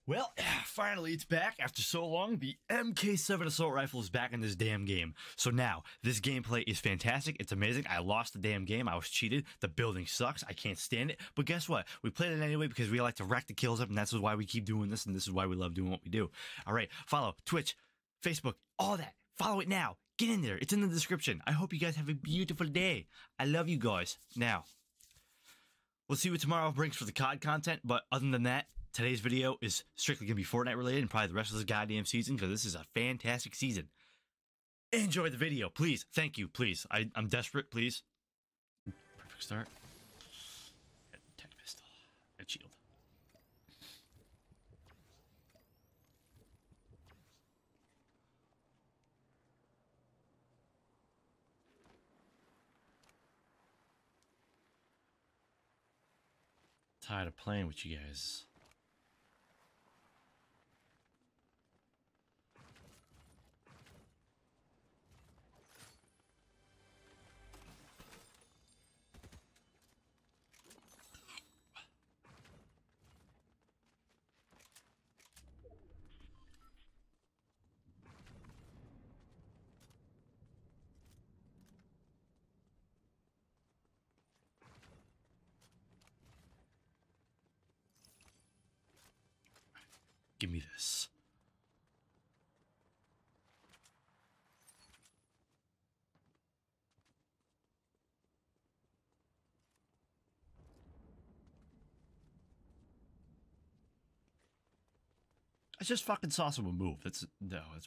Well, finally it's back after so long. The MK7 assault rifle is back in this damn game. So now, this gameplay is fantastic. It's amazing. I lost the damn game. I was cheated. The building sucks. I can't stand it. But guess what? We played it anyway because we like to rack the kills up, and that's why we keep doing this, and this is why we love doing what we do. All right, follow Twitch, Facebook, all that. Follow it now. Get in there. It's in the description. I hope you guys have a beautiful day. I love you guys. Now, we'll see what tomorrow brings for the COD content, but other than that, today's video is strictly going to be Fortnite related and probably the rest of this goddamn season because this is a fantastic season. Enjoy the video, please. Thank you, please. I'm desperate, please. Perfect start. Tech pistol. Red shield. Tired of playing with you guys. Give me this. I just fucking saw someone move. That's bullshit.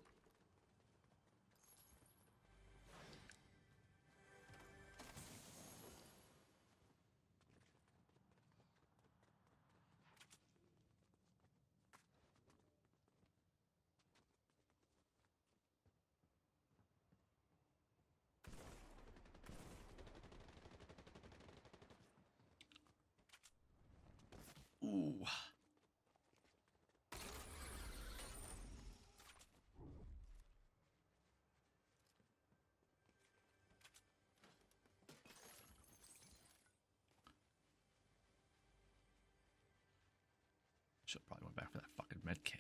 Ooh. Should probably went back for that fucking med kit.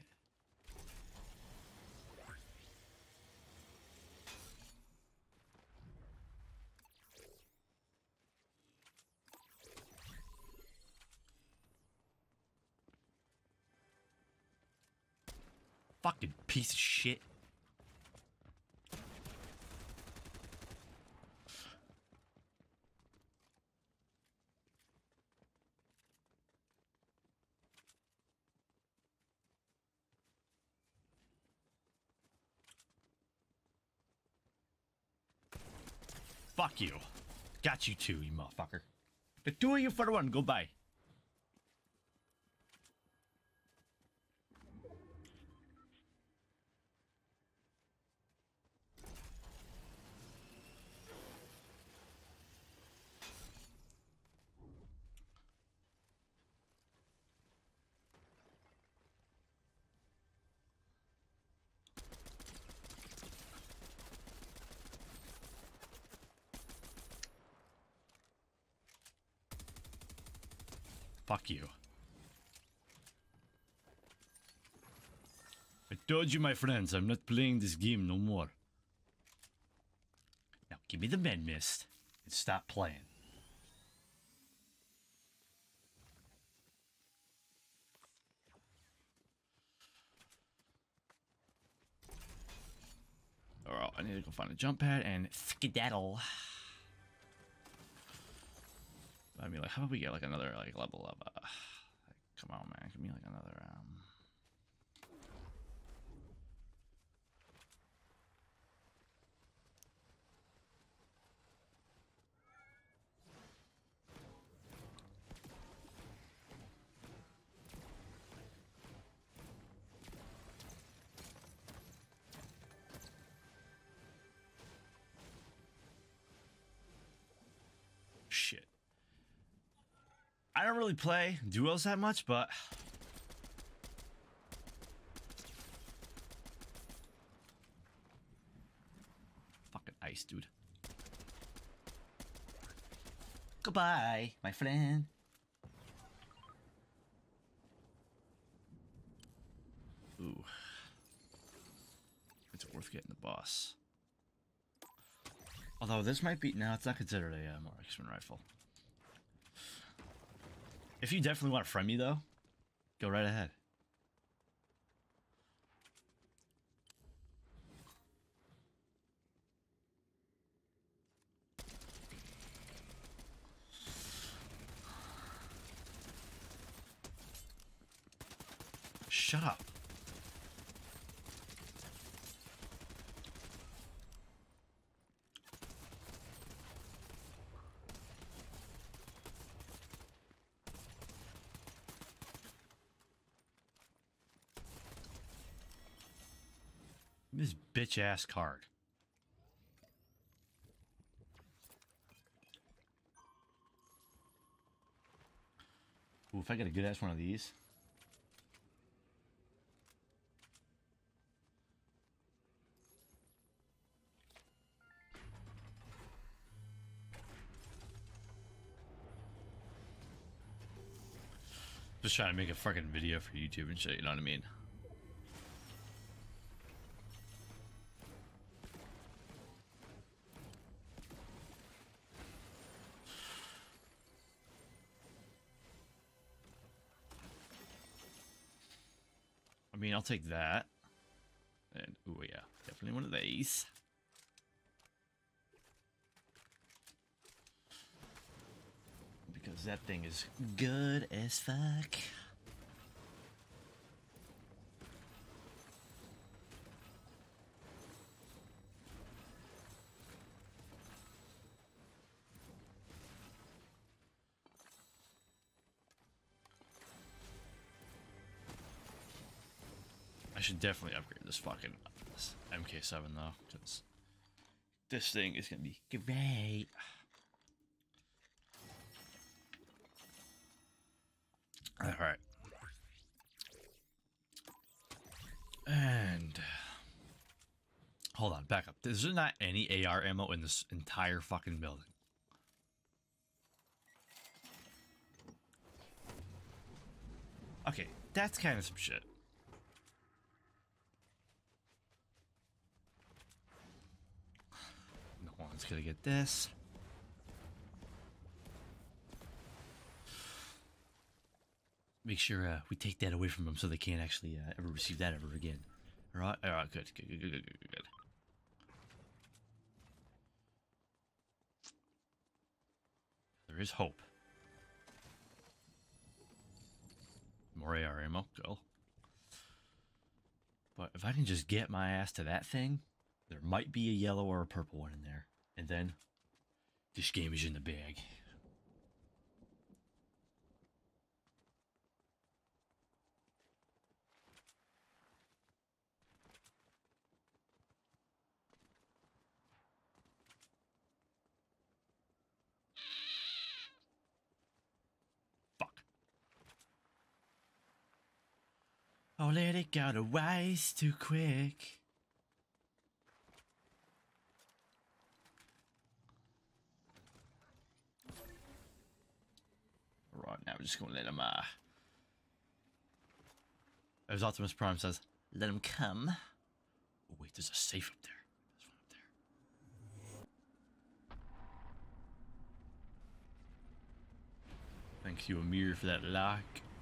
Fucking piece of shit. Fuck you. Got you too, you motherfucker. The two of you for the one, go bye. Fuck you. I told you, my friends, I'm not playing this game no more. Now give me the med mist and stop playing. Alright, I need to go find a jump pad and skedaddle. I mean, like, how about we get like another like level of like, come on, man, give me like another shit. I don't really play duos that much, but fucking ice, dude. Goodbye, my friend. worth getting the boss. Although this might be... No, it's not considered a marksman rifle. If you definitely want to friend me, though, go right ahead. Shut up. This bitch ass card. Ooh, if I get a good ass one of these. Just trying to make a fucking video for YouTube and shit, you know what I mean? I mean, I'll take that. And, oh yeah, definitely one of these. Because that thing is good as fuck. I should definitely upgrade this fucking MK7 though, because this thing is gonna be great. All right, and hold on, back up. There's not any AR ammo in this entire fucking building. Okay, that's kind of some shit. No one's gonna get this. Make sure we take that away from them so they can't actually ever receive that ever again. All right, good. There is hope. More AR ammo, go. But if I can just get my ass to that thing, there might be a yellow or a purple one in there. And then, this game is in the bag. Oh, let it go to waste too quick. Right, now we're just gonna let him, as Optimus Prime says, let him come. Oh, wait, there's a safe up there. There's one up there. Thank you, Amir, for that lock.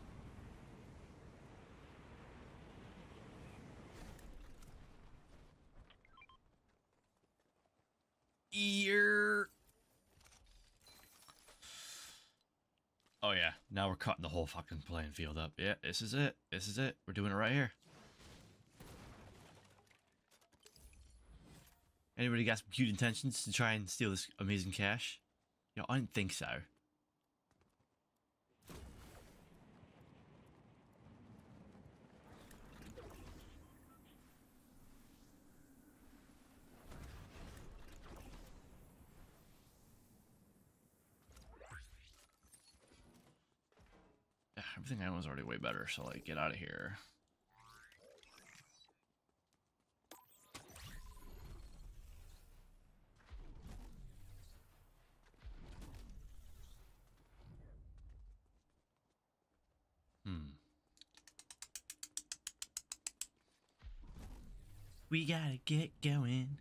Ear. Oh yeah, now we're cutting the whole fucking playing field up. Yeah, this is it. This is it. We're doing it right here. Anybody got some cute intentions to try and steal this amazing cash? You know, I didn't think so. Everything I own is already way better, so like, get out of here. We gotta get going.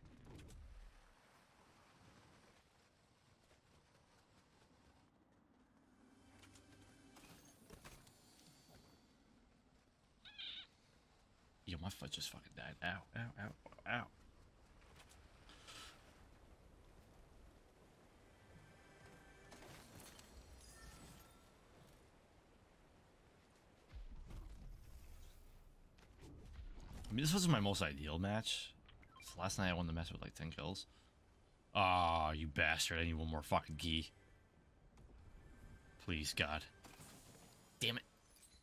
Yo, my foot just fucking died. Ow, ow, ow, ow. I mean, this wasn't my most ideal match. So last night I won the match with like 10 kills. Ah, oh, you bastard. I need one more fucking gi. Please, God. Damn it.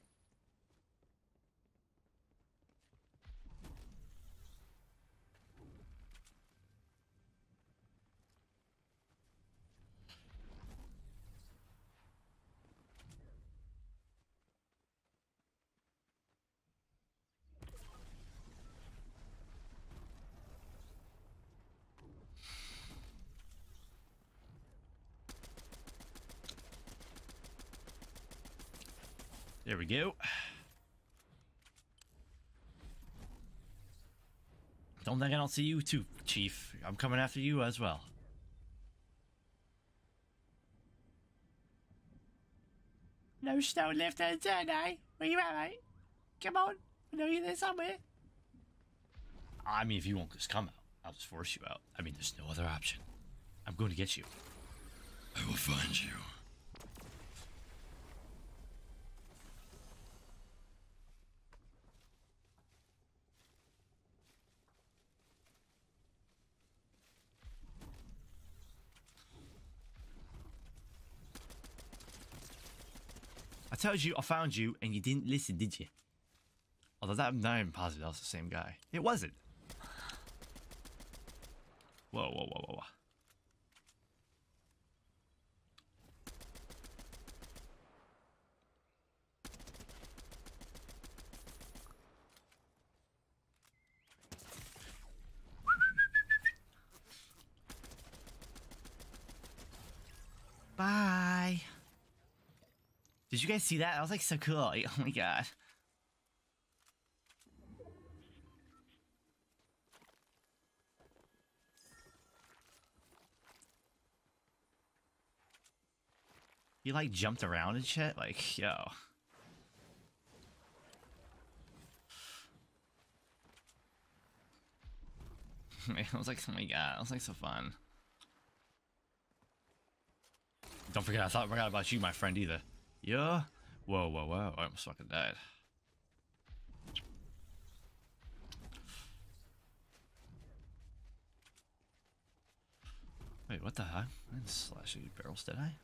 There we go. Don't think I don't see you too, Chief. I'm coming after you as well. No stone left unturned, eh? Where you at, mate? Come on. I know you're there somewhere. I mean, if you won't just come out, I'll just force you out. I mean, there's no other option. I'm going to get you. I will find you. I told you I found you, and you didn't listen, did you? Although I'm not even positive that was the same guy. It wasn't. Whoa, whoa, whoa, whoa, whoa. Bye. Did you guys see that? That was like so cool. Oh my god. He like jumped around and shit. Like, yo. I was like, oh my god. That was like so fun. Don't forget, I forgot about you, my friend, either. Yeah? Whoa, whoa, whoa. I almost fucking died. Wait, what the heck? I didn't slash these barrels, did I?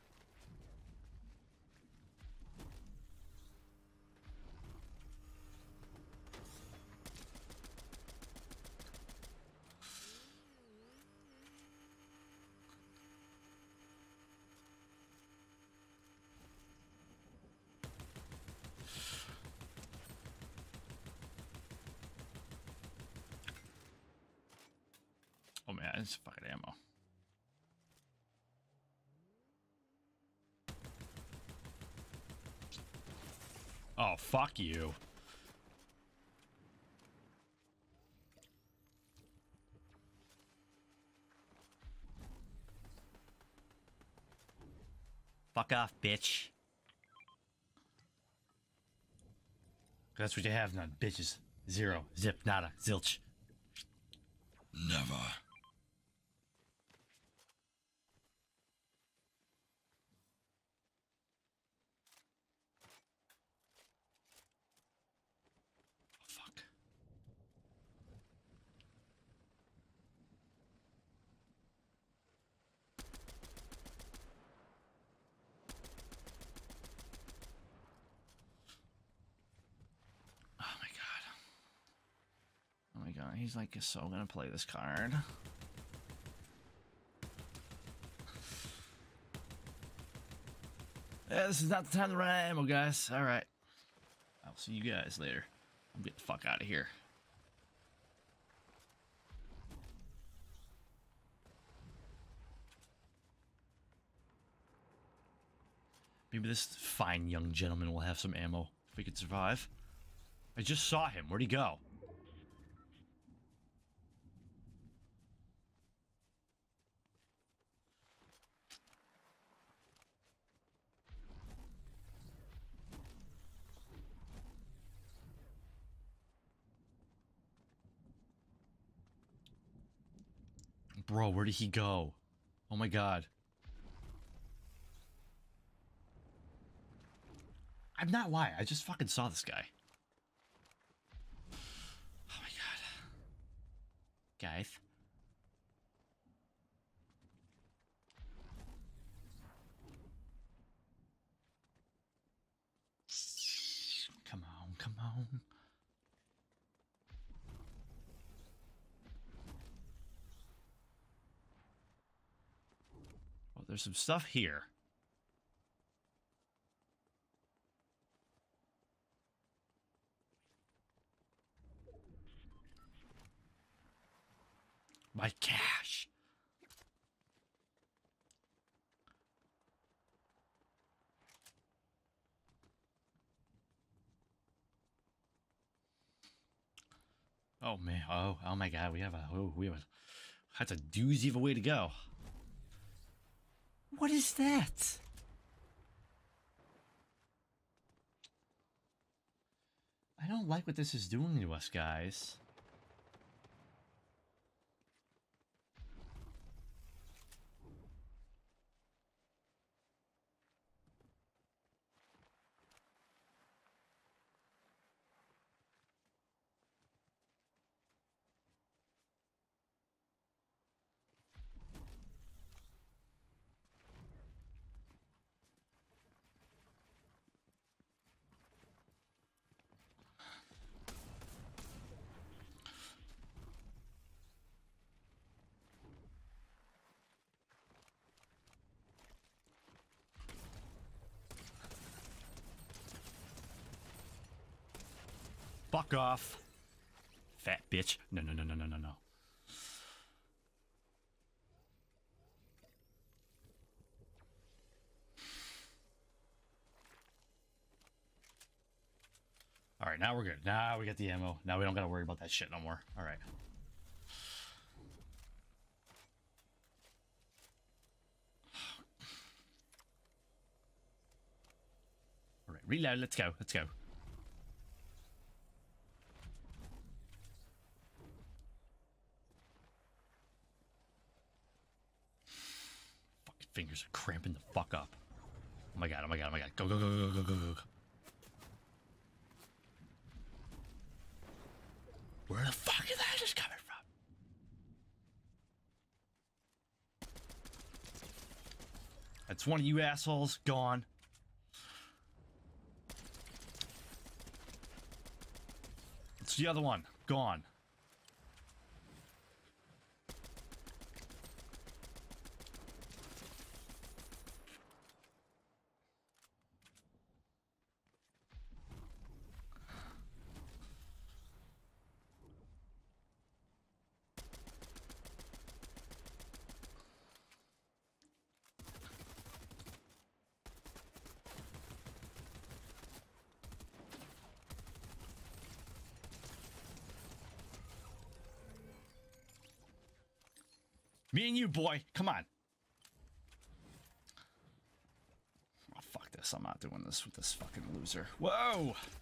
Oh man, it's fucking ammo. Oh, fuck you. Fuck off, bitch. That's what you have, none. Bitches. Zero. Zip. Nada. Zilch. Never. Fuck. Oh my god. Oh my god, he's like so gonna play this card. Yeah, this is not the time to run out of ammo, guys. Alright. I'll see you guys later. I'm getting the fuck out of here. Maybe this fine young gentleman will have some ammo if we can survive. I just saw him. Where'd he go? Bro, where did he go? Oh my god. I'm not lying. I just fucking saw this guy. Oh my god. Guys. Come on, come on. Well, there's some stuff here. My cash. Oh man! Oh my God! That's a doozy of a way to go. What is that? I don't like what this is doing to us, guys. Fuck off. Fat bitch. No. Alright, now we're good. Now we got the ammo. Now we don't gotta worry about that shit no more. Alright. Alright, reload. Let's go. Let's go. Fucking fingers are cramping the fuck up. Oh my god, oh my god, oh my god. Go, go, go, go, go, go, go. Where the fuck is that just coming from? That's one of you assholes. Gone. It's the other one. Gone. Me and you, boy. Come on. Oh, fuck this. I'm not doing this with this fucking loser. Whoa!